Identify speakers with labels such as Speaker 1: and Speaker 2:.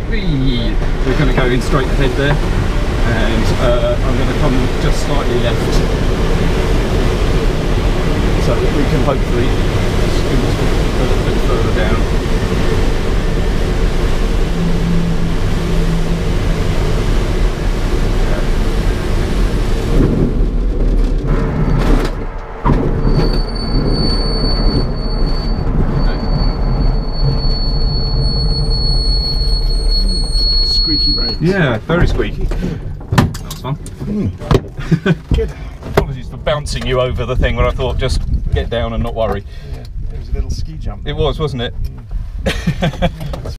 Speaker 1: We're going to go in straight ahead there, and I'm going to come just slightly left, so that we can hopefully scoot a little bit further down.
Speaker 2: Squeaky brakes.
Speaker 1: Yeah, very squeaky. That was fun.
Speaker 2: Good.
Speaker 1: Apologies for bouncing you over the thing where I thought just get down and not worry.
Speaker 2: Yeah, it was a little ski jump.
Speaker 1: It was, wasn't it?